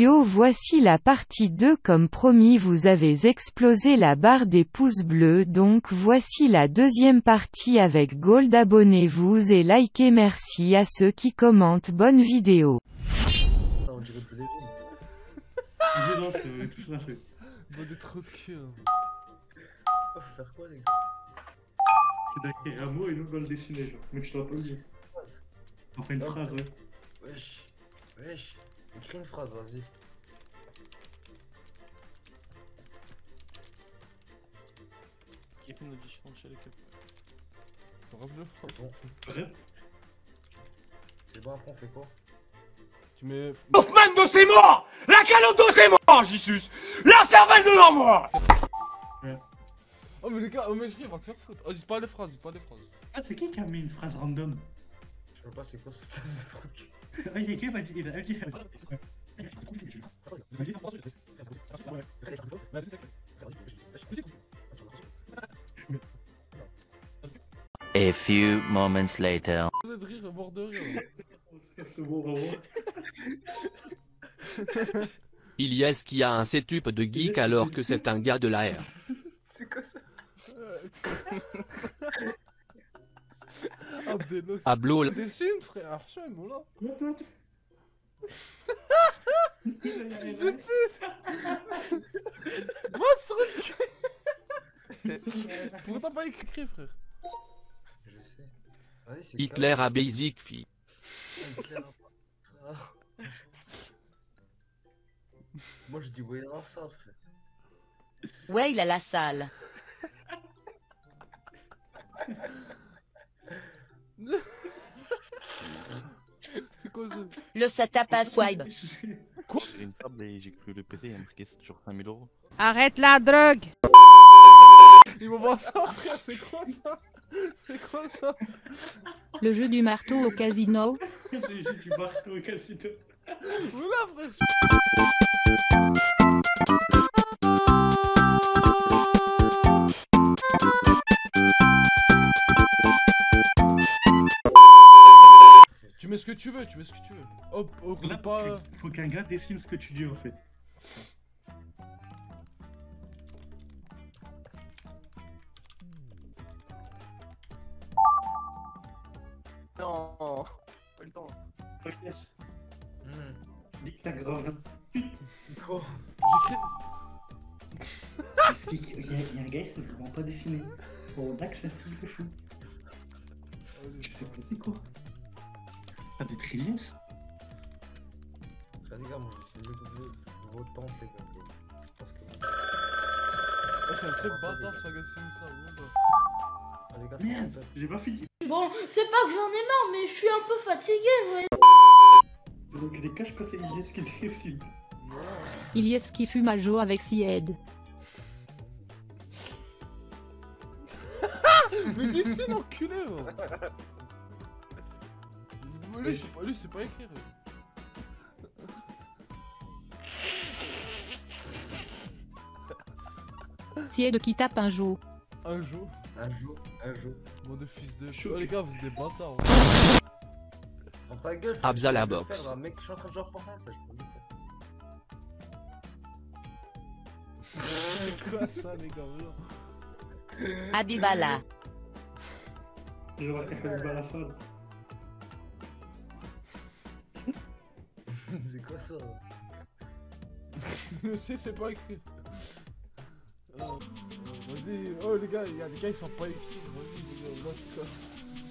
vidéo. Voici la partie 2. Comme promis, vous avez explosé la barre des pouces bleus, donc voici la deuxième partie avec Gold. Abonnez-vous et likez. Merci à ceux qui commentent. Bonne vidéo. On dirait plus les films. Vas-y, lance, tous lâcher. Bon, des trous de cul. Hein. Oh, faut faire quoi, les gars? C'est d'écrire un mot et nous on va le dessiner, genre. Mais tu dois pas le dire. On fait une phrase, ouais. Wesh. Wesh. Écris une phrase, vas-y. Qui fait une audition chez les clubs. C'est bon. Bref. C'est bon, après on fait quoi? Tu mets. Hoffman de c'est mort. La calotte de c'est mort, Jesus. La cervelle de l'armoire. Oh, mais les gars, oh, mais je ris, on va te faire foutre. Oh, dites pas les phrases, dites pas les phrases. Ah, c'est qui a mis une phrase random? Je sais pas c'est quoi ce place de truc. Ah, il y a qui il a dit. A few moments later. Vous êtes rire, mort de rire. C'est bon, vraiment. Ilyes qui a un setup de geek alors que c'est un gars de la R. C'est quoi ça? Abdelo, c'est. Ablo, Dessine, frère, Archen, voilà. What? Fils de pute. Monstre de cul. Pourquoi t'as pas écrit, frère? Je sais. Vas-y, c'est Hitler a basic fille. Hitler a... Ah. Moi je dis ouais dans ça, frère. Ouais, il a la salle. C'est quoi ça? Le setup à swipe. J'ai une table et j'ai cru le PC, il y a marqué c'est toujours 5000 €. Arrête la drogue! Ils vont voir ça, frère, c'est quoi ça? C'est quoi ça? Le jeu du marteau au casino. J'ai du marteau au casino. Voilà, frère. Tu mets ce que tu veux, tu mets ce que tu veux. Hop, hop, Là, pas. faut qu'un gars dessine ce que tu dis en fait. Non, pas le temps. Ok. Dis que t'as grave. Quoi? J'écris. Il y a un gars, il sait vraiment pas dessiner. Bon, Dax, c'est un truc de fou. Je sais pas c'est quoi. Ça des trillions ça? Les gars, moi je sais vos tentes, les gars. Je pense que. Oh, c'est un seul bâtard, ça gassine ça, ouais. Ah, les gars, Merde, c'est j'ai pas fini. Bon, c'est pas que j'en ai marre, mais je suis un peu fatigué, vous voyez. Donc les caches quand c'est Ilyes qui dessine. Ilyes qui fume à Jo avec Sied. Mais dessine, enculé, moi. Lui, c'est pas écrire. Sied qui tape un Jo. Un jour. un jour. Bon, de fils de chou. Oh, les gars, vous êtes des bâtards. Prends ta gueule. Abza la je peux le box. faire, là. Mec, je suis en train de jouer à Fortnite là, je peux le faire. C'est quoi ça, les gars? Abibala. Je vais faire le bal à la salle. C'est quoi ça? Je sais, c'est pas écrit. Vas-y, oh les gars, il y a des gars ils sont pas écrits. Vas-y, les gars, là c'est quoi ça?